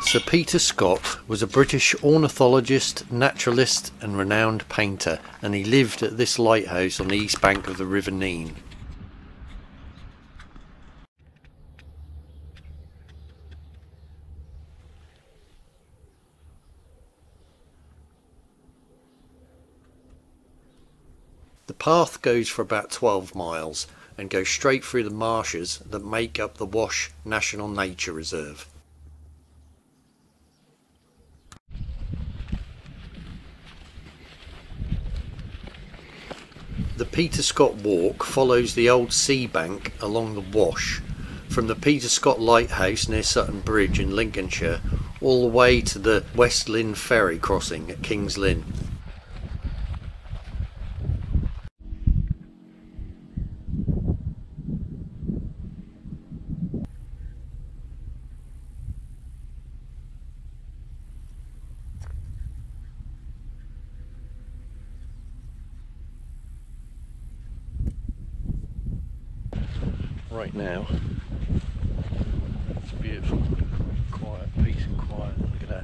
Sir Peter Scott was a British ornithologist, naturalist and renowned painter, and he lived at this lighthouse on the east bank of the River Nene. The path goes for about 12 miles and goes straight through the marshes that make up the Wash National Nature Reserve. The Peter Scott Walk follows the old sea bank along the Wash from the Peter Scott Lighthouse near Sutton Bridge in Lincolnshire all the way to the West Lynn ferry crossing at King's Lynn. Right now, it's beautiful, quiet, peace and quiet. Look at that.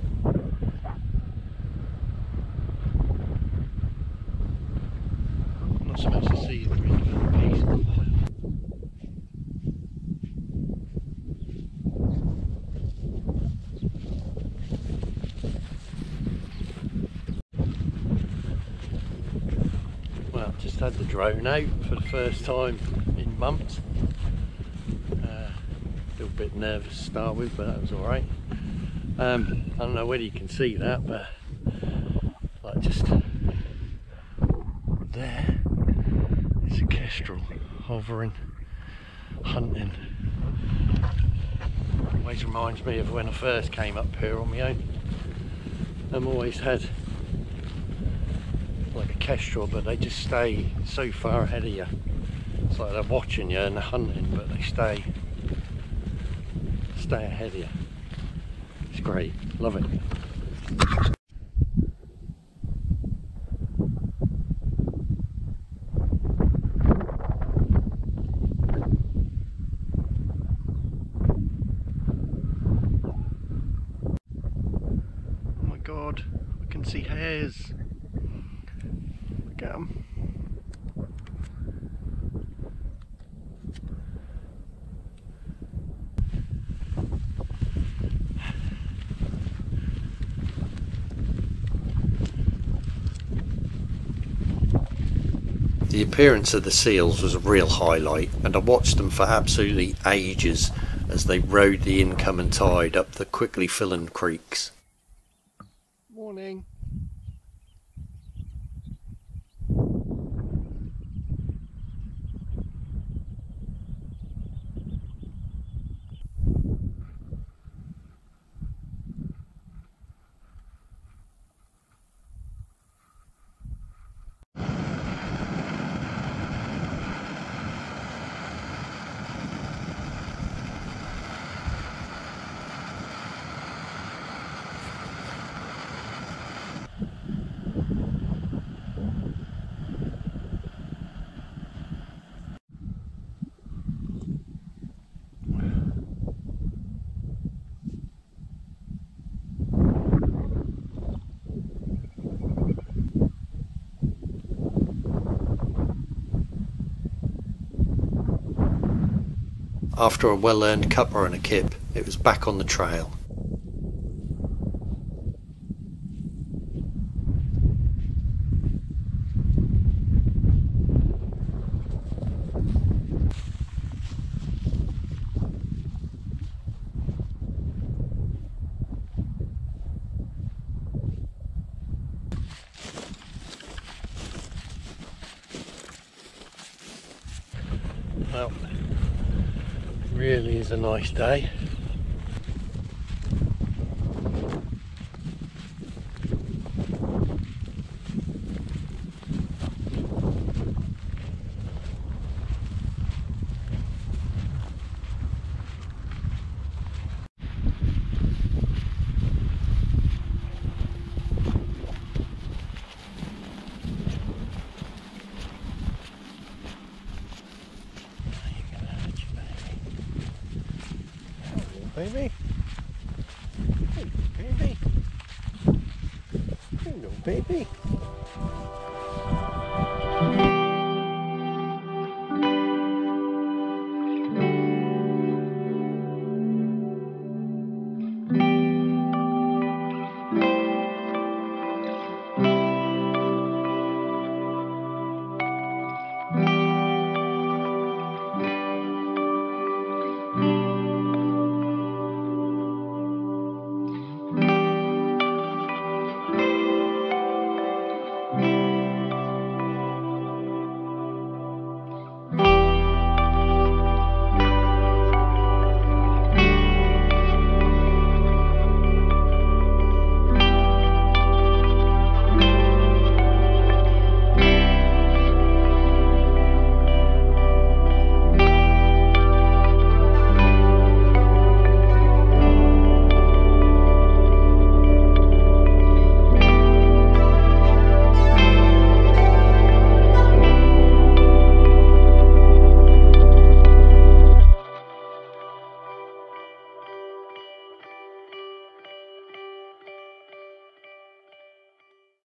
I'm not supposed to see it really, but peace and quiet. Well, just had the drone out for the first time in months. A little bit nervous to start with, but that was alright. I don't know whether you can see that, but like just there, it's a kestrel hovering, hunting. Always reminds me of when I first came up here on my own. I've always had like a kestrel, but they just stay so far ahead of you. It's like they're watching you and they're hunting, but they stay ahead of you. It's great, love it. Oh my god, I can see hares. Look at them. The appearance of the seals was a real highlight, and I watched them for absolutely ages as they rode the incoming tide up the quickly filling creeks. Morning. After a well-earned cuppa and a kip, it was back on the trail. Well, really is a nice day. Baby. baby.